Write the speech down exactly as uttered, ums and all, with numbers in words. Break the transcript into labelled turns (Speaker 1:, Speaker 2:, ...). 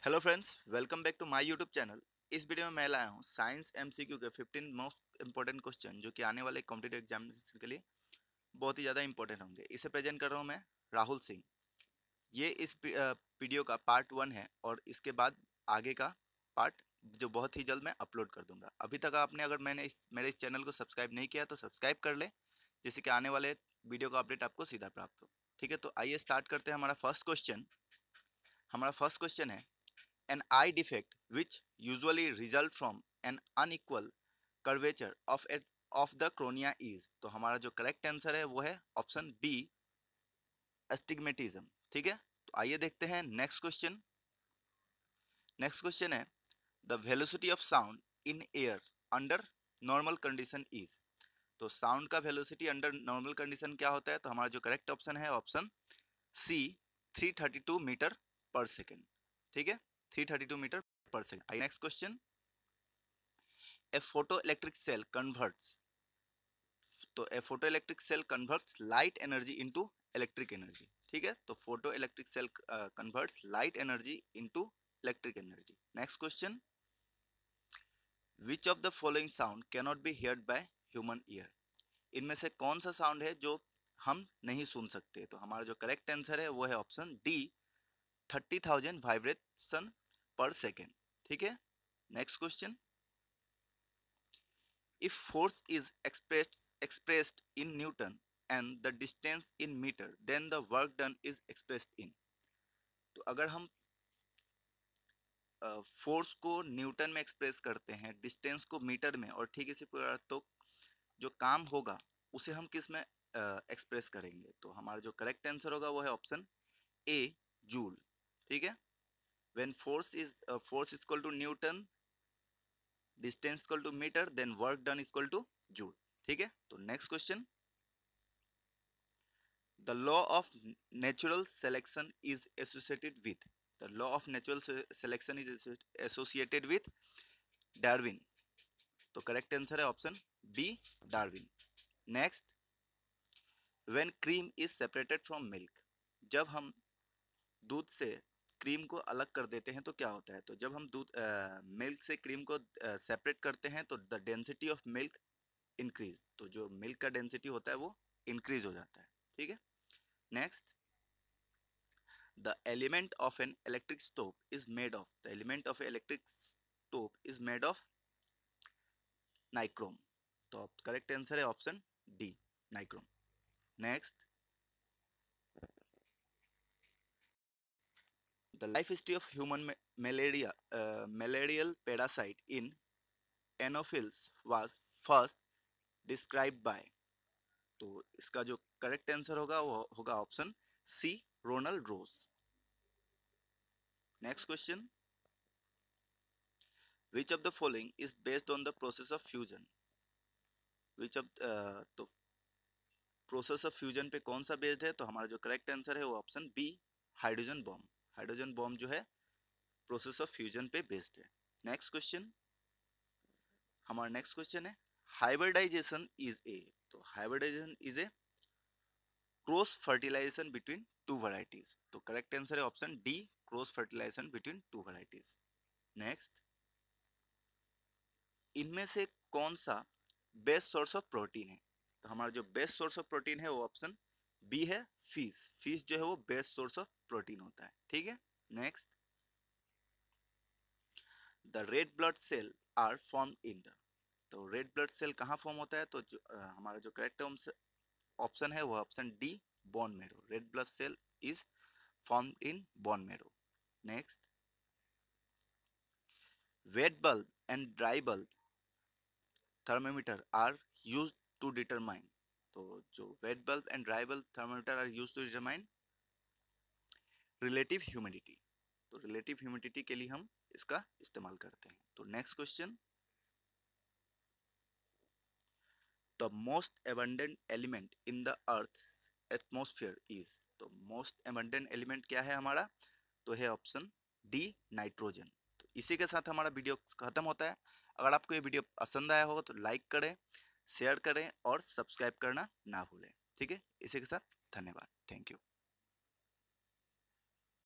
Speaker 1: Hello friends, welcome back to my YouTube channel. इस video में मैं लाया हूँ साइंस एमसीक्यू के फिफ्टीन मोस्ट इंपॉर्टेंट क्वेश्चन जो कि आने वाले कॉम्पिटिटिव एग्जामिनेशन के लिए बहुत ही ज़्यादा इंपॉर्टेंट होंगे। इसे प्रेजेंट कर रहा हूँ मैं, राहुल सिंह। ये इस वीडियो का पार्ट वन है और इसके बाद आगे का पार्ट जो बहुत ही जल्द मैं अपलोड कर दूंगा। अभी तक आपने अगर मैंने इस मेरे इस चैनल को सब्सक्राइब नहीं किया तो सब्सक्राइब कर ले, जिससे कि आने वाले वीडियो का अपडेट आपको सीधा प्राप्त हो। ठीक है, तो आइए स्टार्ट करते हैं। हमारा फर्स्ट क्वेश्चन हमारा फर्स्ट क्वेश्चन है, an eye defect which usually result from an unequal curvature of it of the cornea is। तो हमारा जो करेक्ट आंसर है वो है ऑप्शन बी, एस्टिग्मेटिज्म। ठीक है, तो आइए देखते हैं नेक्स्ट क्वेश्चन। नेक्स्ट क्वेश्चन है, the velocity of sound in air under normal condition is. तो साउंड का वेलोसिटी अंडर नॉर्मल कंडीशन क्या होता है? तो हमारा जो करेक्ट ऑप्शन है option C, three thirty two metre per second. ठीक है, three thirty two metre per second। Next question, a photoelectric cell converts, तो a photoelectric cell converts light energy into electric energy। ठीक है, तो photoelectric cell uh, converts light energy into electric energy। Next question, which of the following sound cannot be heard by human ear। इनमें से कौन सा sound है जो हम नहीं सुन सकते? तो हमारा जो करेक्ट आंसर है वो है option D, thirty thousand vibration per second. ठीक है, next question, if force is expressed expressed in newton and the distance in meter then the work done is expressed in। तो अगर हम फोर्स uh, को newton में express करते हैं, distance को मीटर में, और ठीक इसी प्रकार तो जो काम होगा उसे हम किस में एक्सप्रेस uh, करेंगे? तो हमारा जो करेक्ट आंसर होगा वो है ऑप्शन ए, जूल। ठीक है, when force is force is equal to newton, distance equal to metre, then work done equal to joule. ठीक है, तो next question, the law of natural selection is associated with, the law of natural selection is associated with Darwin. तो correct answer है option B, Darwin. Next, when cream is separated from milk, जब हम दूध से cream को अलग कर देते हैं तो क्या होता है? तो जब हम दूध मिल्क से क्रीम को सेपरेट करते हैं तो the density of milk increase, तो जो मिल्क का डेंसिटी होता है वो इंक्रीज हो जाता है। ठीक है, next, the element of an electric stove is made of, the element of an electric stove is made of nichrome। तो करेक्ट आंसर है option D, nichrome. Next, the life history of human malaria uh, malarial parasite in anopheles was first described by। तो इसका जो correct answer होगा वो होगा option C, Ronald Ross. Next question, which of the following is based on the process of fusion, which of uh, तो process of fusion पे कौन सा बेस्ड है? तो हमारा जो करेक्ट आंसर है वो option B, hydrogen bomb. Hydrogen bomb जो है प्रोसेस ऑफ फ्यूजन पे बेस्ड है। नेक्स्ट क्वेश्चन, हमारा नेक्स्ट क्वेश्चन है, हाइब्रिडाइजेशन इज ए। तो hybridisation is a cross fertilisation between two varieties. तो करेक्ट आंसर है option D, cross fertilisation between two varieties. Next, इनमें से कौन सा बेस्ट सोर्स ऑफ प्रोटीन है? तो हमारा जो बेस्ट सोर्स ऑफ प्रोटीन है वो ऑप्शन बी है, फिश। फिश जो है वो बेस्ट सोर्स ऑफ प्रोटीन होता है। ठीक है, next, the red blood cell are form in the. तो रेड ब्लड सेल कहाँ फॉर्म होता है? तो जो, uh, हमारा जो करेक्ट ऑप्शन है वो option D, bone marrow. Red blood cell is form in bone marrow. Next, wet bulb and dry bulb thermometer are used to determine। तो जो wet bulb and dry bulb thermometer are used to determine relative humidity. तो relative humidity के लिए हम इसका इस्तेमाल करते हैं। तो next question, the most abundant element in the earth atmosphere is. तो मोस्ट एबंडेंट एलिमेंट क्या है हमारा? तो है ऑप्शन डी, नाइट्रोजन। तो इसी के साथ हमारा वीडियो खत्म होता है। अगर आपको ये वीडियो पसंद आया हो तो लाइक करें, शेयर करें और सब्सक्राइब करना ना भूलें। ठीक है, इसी के साथ धन्यवाद, थैंक यू।